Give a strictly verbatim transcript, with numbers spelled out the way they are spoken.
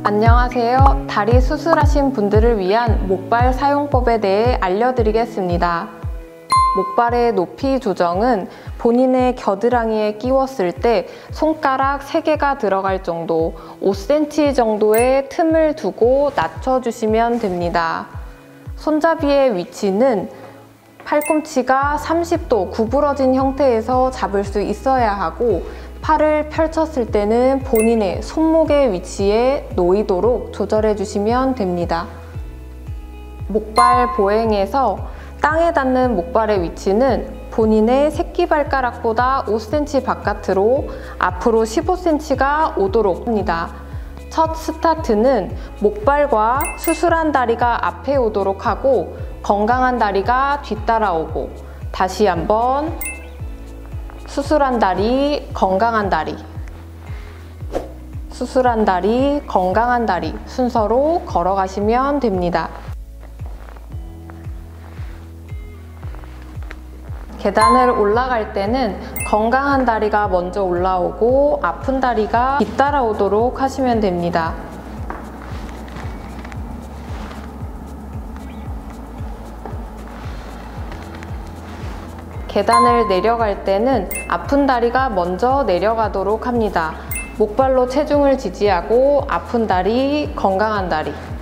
안녕하세요. 다리 수술하신 분들을 위한 목발 사용법에 대해 알려드리겠습니다. 목발의 높이 조정은 본인의 겨드랑이에 끼웠을 때 손가락 세 개가 들어갈 정도, 오 센티미터 정도의 틈을 두고 낮춰주시면 됩니다. 손잡이의 위치는 팔꿈치가 삼십 도 구부러진 형태에서 잡을 수 있어야 하고, 팔을 펼쳤을 때는 본인의 손목의 위치에 놓이도록 조절해 주시면 됩니다. 목발 보행에서 땅에 닿는 목발의 위치는 본인의 새끼발가락보다 오 센티미터 바깥으로 앞으로 십오 센티미터가 오도록 합니다. 첫 스타트는 목발과 수술한 다리가 앞에 오도록 하고 건강한 다리가 뒤따라오고, 다시 한번 수술한 다리, 건강한 다리, 수술한 다리, 건강한 다리 순서로 걸어가시면 됩니다. 계단을 올라갈 때는 건강한 다리가 먼저 올라오고 아픈 다리가 뒤따라오도록 하시면 됩니다. 계단을 내려갈 때는 아픈 다리가 먼저 내려가도록 합니다. 목발로 체중을 지지하고 아픈 다리, 건강한 다리.